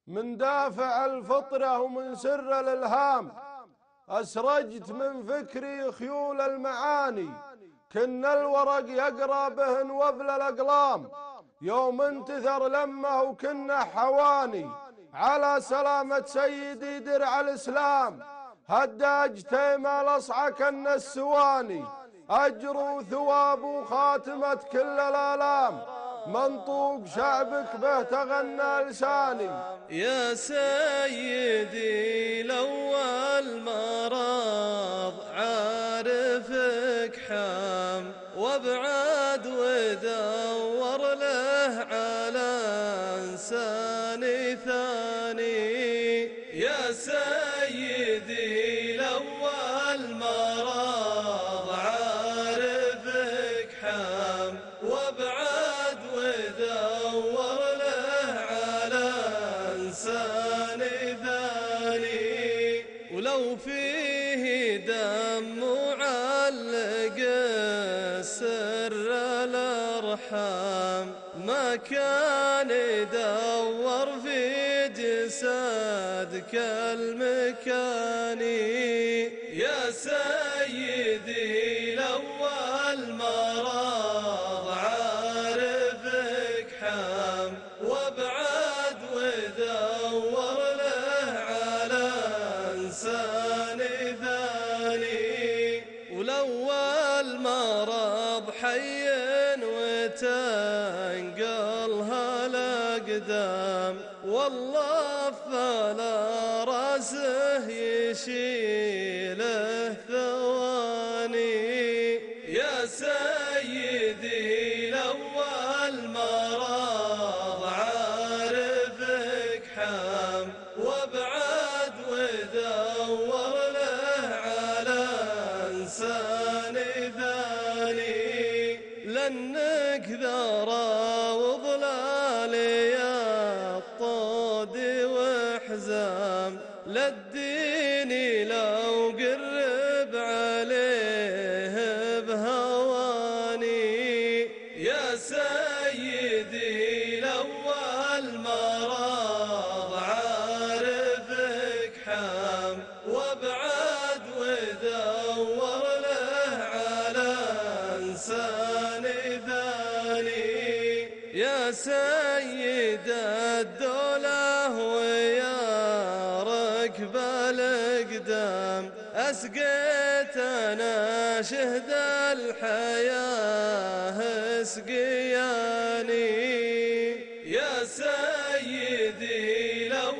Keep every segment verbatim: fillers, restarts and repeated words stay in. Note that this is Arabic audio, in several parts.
من دافع الفطرة ومن سر الإلهام، أسرجت من فكري خيول المعاني، كن الورق يقرأ بهن وبل الأقلام، يوم انتثر لمه وكنا حواني، على سلامة سيدي درع الإسلام، هداج تيمة الأصعى كن السواني، أجر ثواب خاتمة كل الآلام، منطوق شعبك به تغنى لساني. يا سيدي لو المرض عارفك حام، وابعد ودور له على انسان ثاني. يا سيدي لو المرض عارفك حام، وابعد ودور له على انسان ثاني. ولو فيه دم معلق سر الارحام، ما كان يدور في جسدك المكاني. يا سيدي لو المرض عارفك حام، وابعد ودور له على انسان ثاني. ولو المرض حي وتنقلها الأقدام، والله فلا راسه يشيله ثواني. يا سيدي لو المرض عارفك حام، وابعد ودور له على انسان ثاني. لانك ذرى وظلال يا الطود وحزام، للدين لو قرب عليه بهواني. يا سيدي لو المرض عارفك حام، وابعد ودور له على انسان ثاني. يا سيد الدولة ويا ركب الأقدام، أسقيت أنا شهد الحياة اسقياني. يا سيدي لو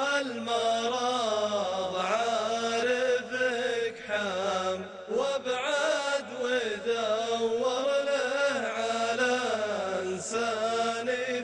المرض عارفك حام، وابعد ودور له على انسان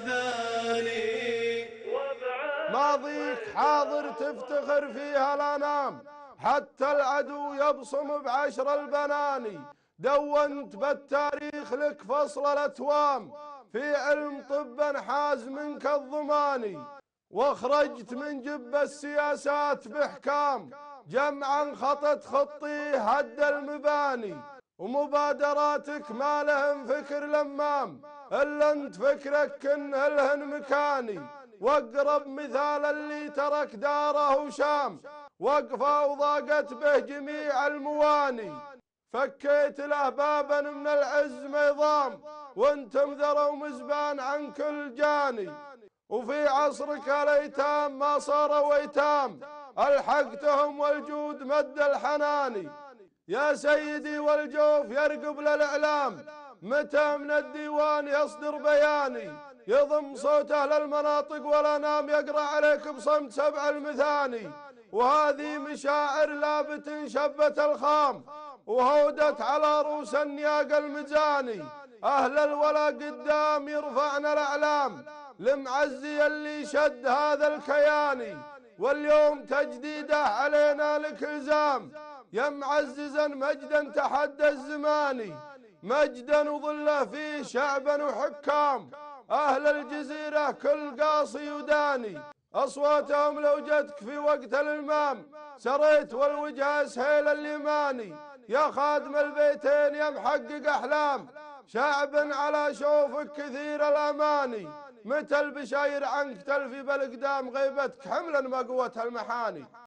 ثاني. ماضيك حاضر تفتخر فيها الأنام، حتى العدو يبصم بعشر البناني، دونت بالتاريخ لك فصل الأتوام، في علم طب حاز منك الضماني، واخرجت من جب السياسات بإحكام، جمعا خطت خطي هد المباني، ومبادراتك ما لهم فكر لمام، إلا انت فكرك كن الهن مكاني، واقرب مثال اللي ترك داره وشام، وقفه وضاقت به جميع المواني، فكيت له بابا من العز ميضام، وانتم ذروا مزبان عن كل جاني، وفي عصرك الايتام ما صاروا ايتام، الحقتهم والجود مد الحناني. يا سيدي والجوف يرقب للإعلام، متى من الديوان يصدر بياني، يضم صوته للمناطق ولا نام يقرأ عليك بصمت سبع المثاني، وهذه مشاعر لابت شبت الخام، وهودت على روس النياق المزاني، أهل الولا قدام يرفعنا الأعلام، لمعزي اللي شد هذا الكياني، واليوم تجديده علينا لك إلزام، يا معززا مجدا تحدى الزماني، مجدا وظله فيه شعبا وحكام، أهل الجزيرة كل قاصي وداني، أصواتهم لو جتك في وقت الإلمام، سريت والوجه سهيل اليماني، يا خادم البيتين يا محقق أحلام، شعب على شوفك كثير الأماني، متى البشاير عنك تلفي بالأقدام غيبتك حملا ما قوتها المحاني.